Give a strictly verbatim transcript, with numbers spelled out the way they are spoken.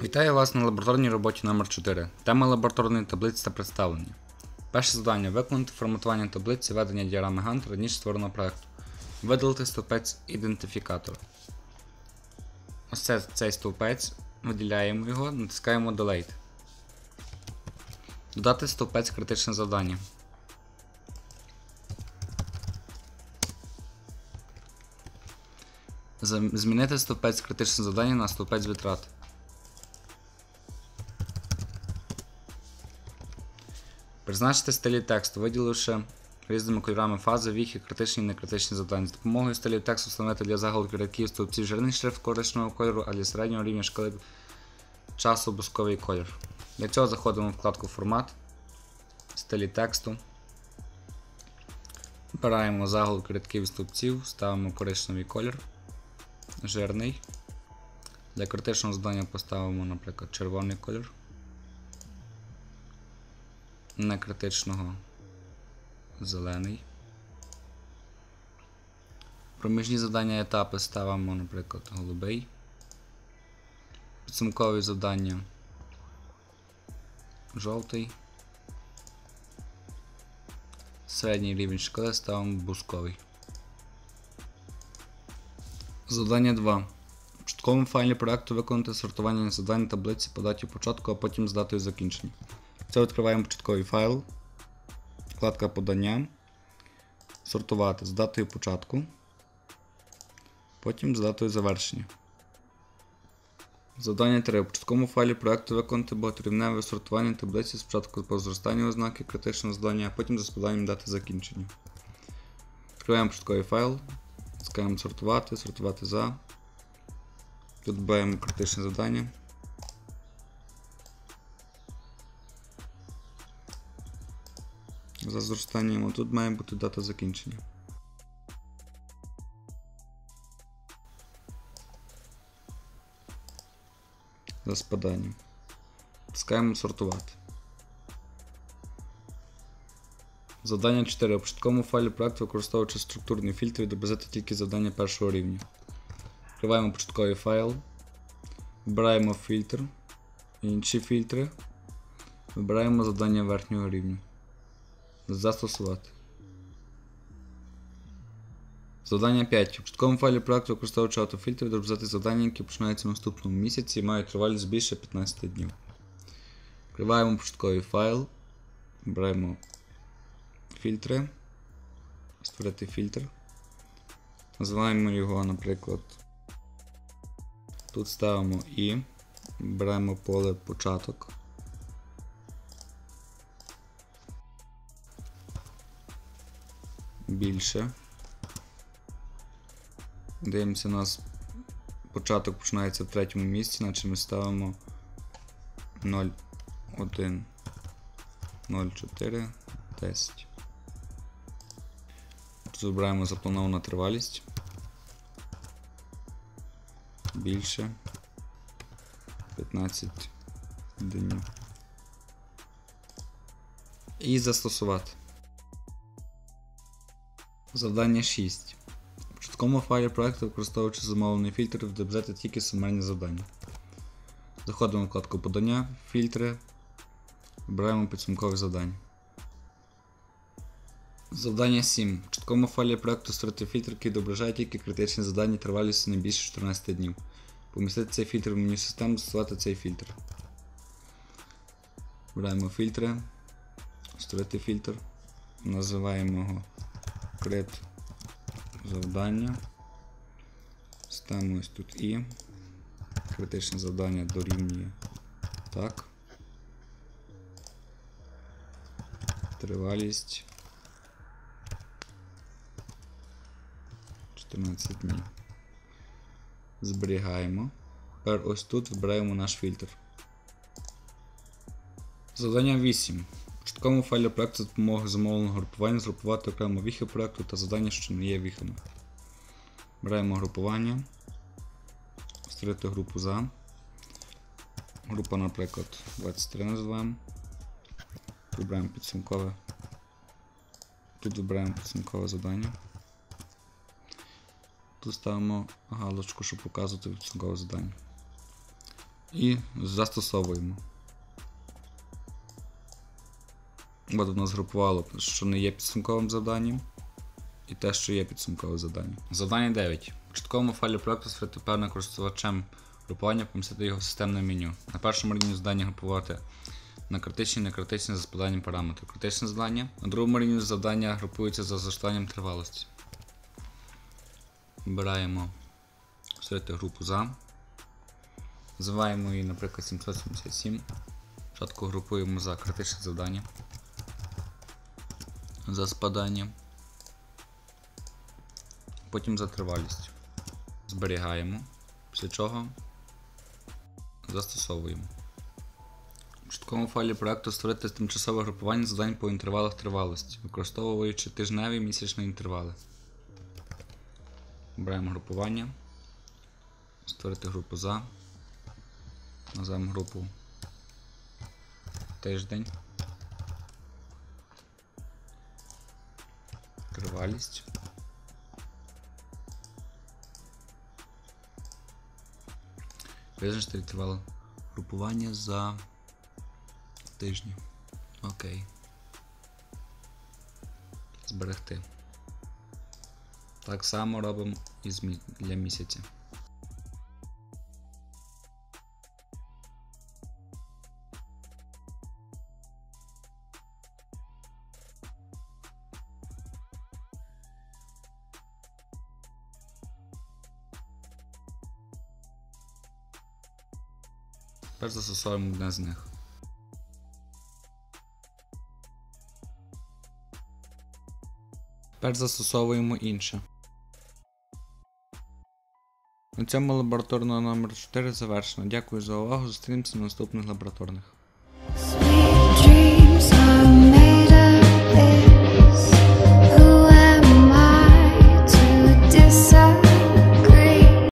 Вітаю вас на лабораторній роботі номер чотири. Тема лабораторної таблиці та представлення. Перше завдання – виконати форматування таблиці ведення діаграми Гант раніше створеного проєкту. Видалити стовпець ідентифікатора. Ось це, цей стовпець, виділяємо його, натискаємо Delete. Додати стовпець критичне завдання. Змінити стовпець критичне завдання на стовпець витрат. Призначити стилі тексту, виділивши різними кольорами фази, віхи, критичні і некритичні завдання. З допомогою стилів тексту встановити для заголовків рядків стовпців жирний шрифт коричневого кольору, а для середнього рівня шкали часу бусковий колір. Для цього заходимо в вкладку Формат, стилі тексту. Обираємо заголовки рядків і стовпців, ставимо коричневий колір, жирний. Для критичного завдання поставимо, наприклад, червоний колір. Некритичного зелений. Проміжні завдання етапи ставимо, наприклад, голубий. Підсумкові завдання жовтий. Середній рівень шкали ставимо бусковий. Завдання два. В початковому файлі проєкту виконати сортування завдань таблиці по даті початку, а потім з датою закінчення. Це відкриваємо початковий файл, вкладка подання, сортувати з датою початку, потім з датою завершення. Завдання три. В початковому файлі проєкту виконати багаторівневе сортування таблиці спочатку по зростанню ознаки критичного завдання, а потім за складанням дати закінчення. Відкриваємо початковий файл, натискаємо сортувати, сортувати за, тут додаємо критичне завдання. За зростанням тут має бути дата закінчення. За спаданням. Натискаємо сортувати. Завдання чотири. У початковому файлі проєкту, використовуючи структурні фільтри, відобразити тільки завдання першого рівня. Відкриваємо початковий файл. Вибираємо фільтр. Інші фільтри. Вибираємо завдання верхнього рівня. Застосувати. Завдання п'ять. У початковому файлі проєкту, використовуючи автофільтр, відобразити завдання, які починаються в наступному місяці і мають тривалість більше п'ятнадцяти днів. Відкриваємо початковий файл. Беремо фільтри. Створити фільтр. Називаємо його, наприклад, тут ставимо І. Беремо поле початок. Більше. Дивимося, у нас початок починається в третьому місці, значить ми ставимо нуль один нуль чотири десять. Тут вибираємо заплановану тривалість. Більше п'ятнадцять днів. І застосувати. Завдання шість. В початковому файлі проєкту, використовуючи замовлений фільтр, відобразити тільки сумарні завдання. Заходимо в вкладку подання, фільтри, вибираємо підсумкові завдання. Завдання сім. В початковому файлі проєкту створити фільтр, який відображає тільки критичні завдання тривалістю не більше чотирнадцяти днів. Помістити цей фільтр в меню системи, застосувати цей фільтр. Вибираємо фільтри, створити фільтр, називаємо його крит завдання. Ставимо ось тут І. Критичне завдання дорівнює так. Тривалість чотирнадцять днів. Зберігаємо. Тепер ось тут вибираємо наш фільтр. Завдання вісім. В початковому файлі проєкту за допомогою замовленого групування згрупувати окремо віхи проєкту та завдання, що не є віхами. Беремо групування, створити групу за. Група, наприклад, двадцять три називаємо. Вибираємо підсумкове. Тут вибираємо підсумкове завдання. Тут ставимо галочку, щоб показувати підсумкове завдання. і застосовуємо. От у нас групувало, що не є підсумковим завданням, і те, що є підсумкове завдання. Завдання дев'ять. В початковому файлі проекту створити певним користувачем групування, помістити його в системне меню. На першому рівні завдання групувати на критичні і некритичні за складанням параметрів. Критичне завдання. На другому рівні завдання групуються за зростанням тривалості. Вибираємо створити групу за. Називаємо її, наприклад, сімсот сімдесят сім. Спочатку групуємо за критичне завдання. За спадання. Потім за тривалість. Зберігаємо. Після чого застосовуємо. В початковому файлі проекту створити тимчасове групування завдань по інтервалах тривалості, використовуючи тижневі і місячні інтервали. Обираємо групування. Створити групу за. Назвемо групу тиждень. Тривалість. Визначити інтервал групування за тижні. Окей. Зберегти. Так само робимо і для місяця. Тепер застосовуємо одне з них. Тепер застосовуємо інше. На цьому лабораторного номер чотири завершено. Дякую за увагу. Зустрінемося на наступних лабораторних.